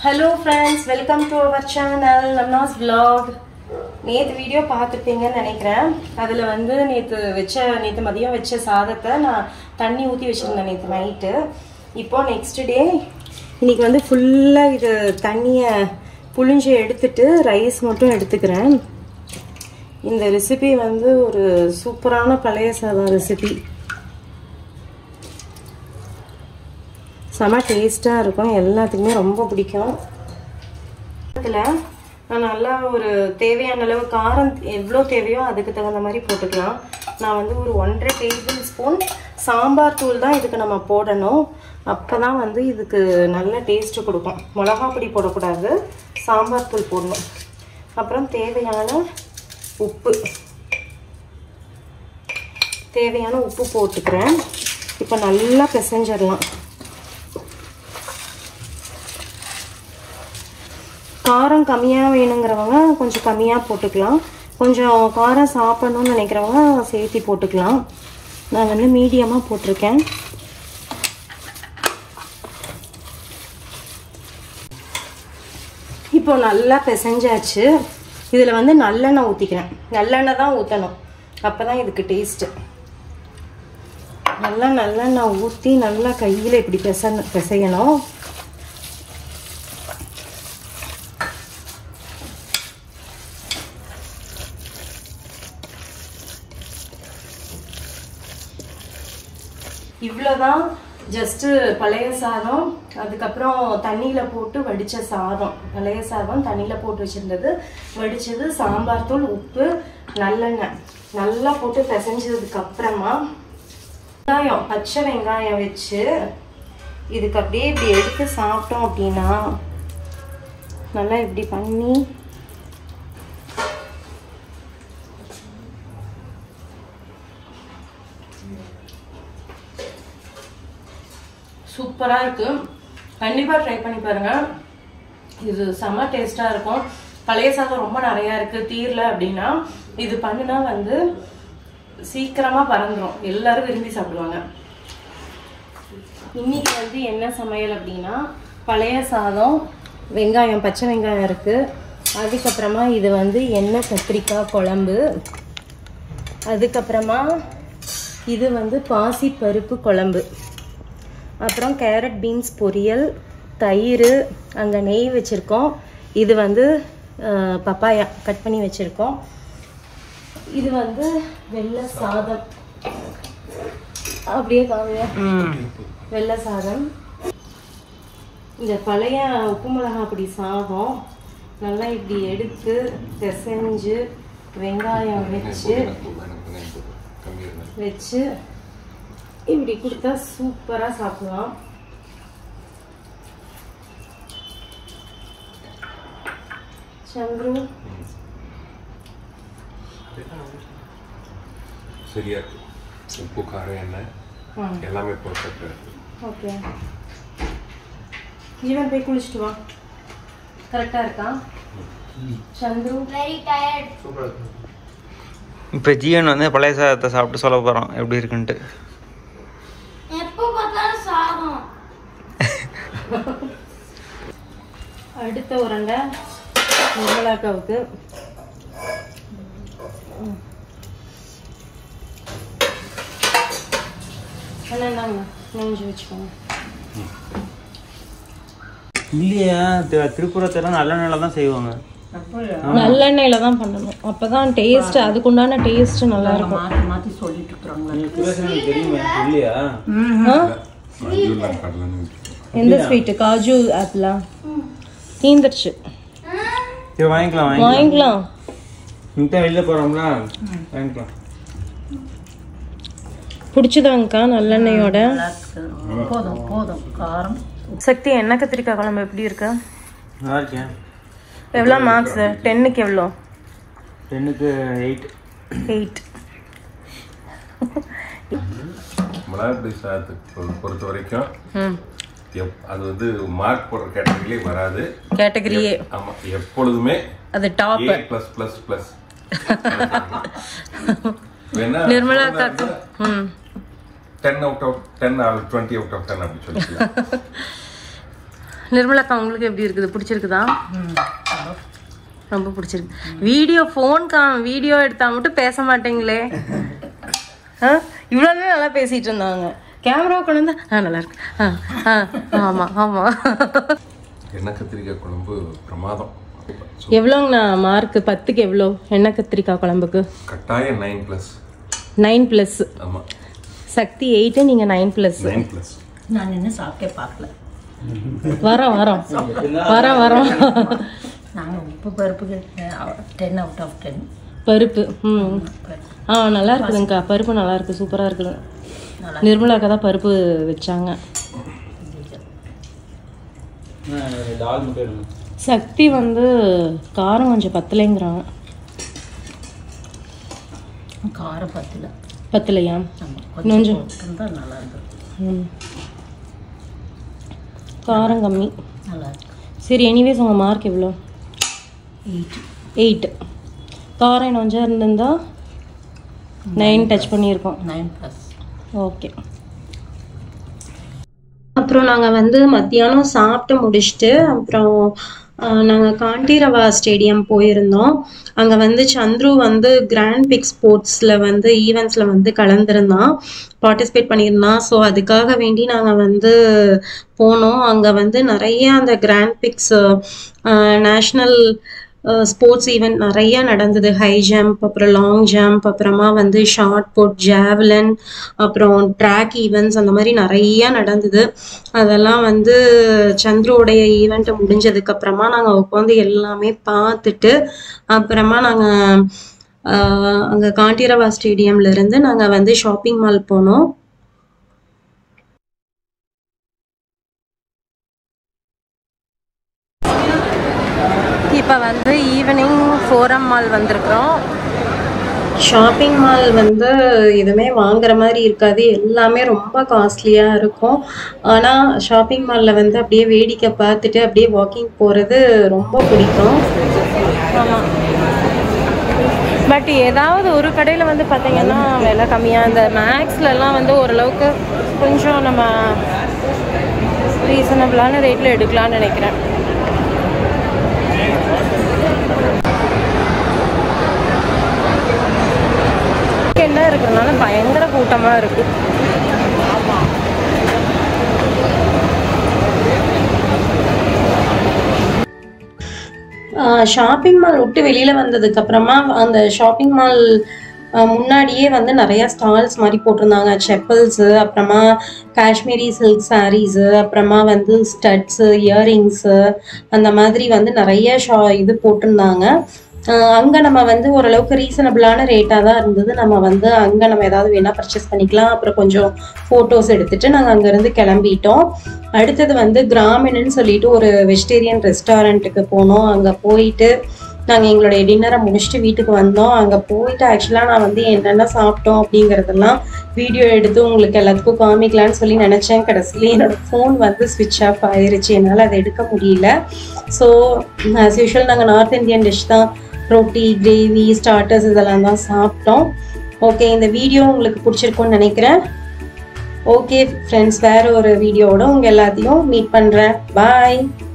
Hello friends, welcome to our channel Namna's vlog. நேத்து video பார்த்துப்பீங்கன்னு நினைக்கிறேன். அதுல வந்து நேத்து மதியம் வெச்ச சாதத்தை நான் தண்ணி ஊத்தி வச்சிருந்தேன் நேத்து நைட். இப்போ நெக்ஸ்ட் டே இன்னைக்கு வந்து ஃபுல்லா இது தண்ணிய புளிஞ்சு எடுத்துட்டு ரைஸ் மட்டும் எடுத்துக்கிறேன். இந்த ரெசிபி வந்து ஒரு சூப்பரான பழைய சாதம் ரெசிபி. செம டேஸ்டா இருக்கும், எல்லாத்துக்குமே ரொம்ப பிடிக்கும். இதுல நான் நல்லா ஒரு தேவையான அளவு காரம் எவ்வளோ தேவையோ அதுக்கு தகுந்த மாதிரி போட்டுக்கலாம். நான் வந்து ஒரு 1.5 டேபிள் ஸ்பூன் சாம்பார் தூள் தான் இதுக்கு நம்ம போடணும். அப்போ தான் வந்து இதுக்கு நல்ல டேஸ்ட்டு கொடுக்கும். மிளகா பொடி போடக்கூடாது, சாம்பார் தூள் போடணும். அப்புறம் தேவையான உப்பு போட்டுக்கிறேன். இப்போ நல்லா பிசைஞ்சிடலாம். காரம் கம்மியாக வேணுங்கிறவங்க கொஞ்சம் கம்மியாக போட்டுக்கலாம், கொஞ்சம் காரம் சாப்பிடணும்னு நினைக்கிறவங்க சேர்த்தி போட்டுக்கலாம். நான் வந்து மீடியமாக போட்டிருக்கேன். இப்போ நல்லா பிசைஞ்சாச்சு. இதில் வந்து நல்லெண்ணெய் ஊற்றிக்கிறேன். நல்லெண்ணெய் தான் ஊற்றணும், அப்போ தான் இதுக்கு டேஸ்ட்டு. நல்லெண்ணெய் ஊற்றி நல்லா கையில் இப்படி பிசையணும். இவ்வளோதான் ஜஸ்ட்டு பழைய சாதம். அதுக்கப்புறம் தண்ணியில் போட்டு வடித்த சாதம். பழைய சாதம் தண்ணியில் போட்டு வச்சுருந்தது, வடித்தது, சாம்பார் தூள், உப்பு, நல்லெண்ணெய் நல்லா போட்டு பிசைஞ்சதுக்கு அப்புறமா வெங்காயம், பச்சை வெங்காயம் வச்சு இதுக்கு அப்படியே இப்படி எடுத்து சாப்பிட்டோம் அப்படின்னா நல்லா இப்படி பண்ணி சூப்பராக இருக்குது. கண்டிப்பாக ட்ரை பண்ணி பாருங்கள். இது செம்ம டேஸ்ட்டாக இருக்கும். பழைய சாதம் ரொம்ப நிறையா இருக்குது தீரல அப்படின்னா இது பண்ணுனா வந்து சீக்கிரமாக பறந்துடும், எல்லாரும் விரும்பி சாப்பிடுவாங்க. இன்னைக்கு வந்து என்ன சமையல் அப்படின்னா பழைய சாதம், வெங்காயம், பச்சை வெங்காயம் இருக்குது. அதுக்கப்புறமா இது வந்து எண்ணெய் கத்திரிக்காய் குழம்பு. அதுக்கப்புறமா இது வந்து பாசி பருப்பு குழம்பு. அப்புறம் கேரட் பீன்ஸ் பொரியல், தயிர், அங்கே நெய் வச்சுருக்கோம். இது வந்து பப்பாயா கட் பண்ணி வச்சுருக்கோம். இது வந்து வெள்ளை சாதம். அப்படியே காமியா வெள்ளை சாதம். இந்த பழைய உப்பு மிளகா பொடி சாதம் நல்லா இப்படி எடுத்து பிசைஞ்சு வெங்காயம் வச்சு இப்படி கொடுத்தா சூப்பரா சாப்பிடலாம். சந்திரு சரியா இருக்கு. உப்பு, காரம், எண்ணெய் எல்லாமே பர்ஃபெக்ட்டா இருக்கு. ஓகே, ஜீவன் போய் குளிச்சுட்டு வா. கரெக்டா இருக்கா சந்திரு? Very tired. சூப்பரா இருக்கு. இப்போ ஜீவன் வந்து பழைய சாதத்தை சாப்பிட்டு சொல்ல போகிறோம் எப்படி இருக்குன்ட்டு. அடுத்த உருண்டை நிர்மலாக்காவுக்கு. நெஞ்சு வச்சுக்கோங்க. இல்லையா, திருப்புறத்தெல்லாம் நல்லெண்ணெயில தான் செய்வாங்க. நல்லெண்ணெயில தான் பண்ணணும், அப்பதான் டேஸ்ட், அதுக்குண்டான டேஸ்ட் நல்லா இருக்கும். மாத்தி சொல்லிட்டு இருக்காங்க. இல்லையா, எந்த ஸ்வீட்? காஜு ஆப்பிளா? தீந்துருச்சு. வாங்கிக்கலாம். வெளில போறோம்ல, வாங்கிக்கலாம். பிடிச்சதாங்கக்கா நல்லெண்ணெயோட. போதும் காரம். சக்தி, எண்ணெய் கத்திரிக்காய் குழம்பு எப்படி இருக்கு? நல்லா இருக்கேன். எவ்வளோ மார்க்ஸ்? 10க்கு எவ்வளோ? 10க்கு 8. மிளகாய் சாதத்துக்கு பொறுத்த வரைக்கும் அது வந்து மார்க் போடுற கேட்டகரியிலே வராது. கேட்டகரியே ஆமா, எப்பொழுதுமே அது டாப். +++. நிர்மலா அக்காக்கு 10 out of 10 or 20 out of 10 அப்படி சொல்லிக்கலாம். நிர்மலாக்கா உங்களுக்கு எப்படி இருக்குது? பிடிச்சிருக்குதா? ரொம்ப பிடிச்சிருக்கு. வீடியோ எடுத்தா மட்டும் பேச மாட்டீங்களே. இவ்வளோ நல்லா பேசிட்டு இருந்தாங்க. கேமரா கொண்டு வந்து நல்லா இருக்கு. ஆமா ஆமா. எண்ணெய் கத்திரிக்காய் குழம்பு பிரமாதம். எவ்வளோங்கண்ணா மார்க்? 10க்கு எவ்வளோ எண்ணெய் கத்திரிக்காய் குழம்புக்கு? கட்டாயம் 9+. 9+. ஆமா. சக்தி 8, நீங்க 9+. 9+. நான் இன்னும் சாப்பிட்டே பார்க்கல. வரோம் நாங்கள் உப்பு பருப்புக்கு 10 out of 10. பருப்பு நல்லா இருக்குதுங்கக்கா. பருப்பு நல்லா இருக்கு, சூப்பரா இருக்குது. நிர்மலாக்கா தான் பருப்பு வச்சாங்க. சக்தி வந்து காரம் கொஞ்சம் பத்தலைங்கிறாங்க. காரம் பத்தலையா? கொஞ்சம் நல்லா இருக்கு. காரம் கம்மி. நல்லா இருக்கு. சரி, எனிவேஸ் உங்கள் மார்க் எவ்வளோ? 8. காரம் இன்னும் கொஞ்சம் இருந்திருந்தா 9 டச் பண்ணியிருக்கோம். 9+. ஓகே. அப்புறம் நாங்கள் வந்து மத்தியானம் சாப்பிட்டு முடிச்சுட்டு அப்புறம் நாங்கள் காண்டீரவா ஸ்டேடியம் போயிருந்தோம். அங்கே வந்து சந்துரு வந்து கிராண்ட் பிக் ஸ்போர்ட்ஸில் வந்து ஈவெண்ட்ஸில் வந்து கலந்துருந்தான், பார்ட்டிசிபேட் பண்ணியிருந்தான். ஸோ அதுக்காக வேண்டி நாங்கள் வந்து போனோம். அங்கே வந்து நிறைய அந்த grand prix national sports event நிறையா நடந்தது. ஹை ஜம்ப், அப்புறம் லாங் ஜம்ப், அப்புறமா வந்து ஷார்ட் புட், ஜாவலின், அப்புறம் ட்ராக் ஈவெண்ட்ஸ், அந்த மாதிரி நிறையா நடந்தது. அதெல்லாம் வந்து சந்துருவோடைய ஈவெண்ட் முடிஞ்சதுக்கப்புறமா நாங்கள் உட்காந்து எல்லாமே பார்த்துட்டு அப்புறமா நாங்கள் அங்கே காண்டீரவா ஸ்டேடியம்லேருந்து நாங்கள் வந்து ஷாப்பிங் மால் போனோம். இப்போ வந்து ஈவினிங் ஃபோரம் மால் வந்திருக்கிறோம். ஷாப்பிங் மால் வந்து எதுவுமே வாங்குற மாதிரி இருக்காது, எல்லாமே ரொம்ப காஸ்ட்லியாக இருக்கும். ஆனால் ஷாப்பிங் மாலில் வந்து அப்படியே வேடிக்கை பார்த்துட்டு அப்படியே வாக்கிங் போகிறது ரொம்ப பிடிக்கும். ஆமாம். பட் ஏதாவது ஒரு கடையில் வந்து பார்த்திங்கன்னா விலை கம்மியாக, இந்த மேக்ஸ்லலாம் வந்து ஓரளவுக்கு கொஞ்சம் நம்ம ரீசனபிளான ரேட்டில் எடுக்கலான்னு நினைக்கிறேன். என்ன இருக்கிறதுனால பயங்கர கூட்டமாக இருக்குது. ஷாப்பிங் மால் விட்டு வெளியில் வந்ததுக்கப்புறமா அந்த ஷாப்பிங் மால் முன்னாடியே வந்து நிறையா ஸ்டால்ஸ் மாதிரி போட்டிருந்தாங்க. செப்பல்ஸு, அப்புறமா காஷ்மீரி சில்க் சாரீஸு, அப்புறமா வந்து ஸ்டட்ஸு, இயரிங்ஸு, அந்த மாதிரி வந்து நிறைய இது போட்டிருந்தாங்க. அங்கே நம்ம வந்து ஓரளவுக்கு ரீசனபிளான ரேட்டாக தான் இருந்தது. நம்ம வந்து அங்கே நம்ம ஏதாவது வேணால் பர்ச்சேஸ் பண்ணிக்கலாம். அப்புறம் கொஞ்சம் ஃபோட்டோஸ் எடுத்துகிட்டு நாங்கள் அங்கேருந்து கிளம்பிட்டோம். அடுத்தது வந்து கிராமின்னு சொல்லிட்டு ஒரு வெஜிடேரியன் ரெஸ்டாரண்ட்டுக்கு போனோம். அங்கே போயிட்டு நாங்கள் எங்களுடைய டின்னரை முடிச்சுட்டு வீட்டுக்கு வந்தோம். அங்கே போயிட்டு ஆக்சுவலாக நான் வந்து என்னென்ன சாப்பிட்டோம் அப்படிங்கிறதெல்லாம் வீடியோ எடுத்து உங்களுக்கு எல்லாத்துக்கும் காமிக்கலான்னு சொல்லி நினச்சேன். கடைசியில் என்னோடய ஃபோன் வந்து ஸ்விட்ச் ஆஃப் ஆயிடுச்சு, என்னால் அதை எடுக்க முடியல. ஸோ ஆஸ் யூஷுவல் நாங்கள் நார்த் இந்தியன் டிஷ் தான், ரொட்டி, கிரேவி, ஸ்டார்டர்ஸ் இதெல்லாம் தான் சாப்பிட்டோம். ஓகே, இந்த வீடியோ உங்களுக்கு பிடிச்சிருக்கும்னு நினைக்கிறேன். ஓகே ஃப்ரெண்ட்ஸ், வேறு ஒரு வீடியோவோட உங்கள் எல்லாத்தையும் மீட் பண்ணுறேன். பாய்.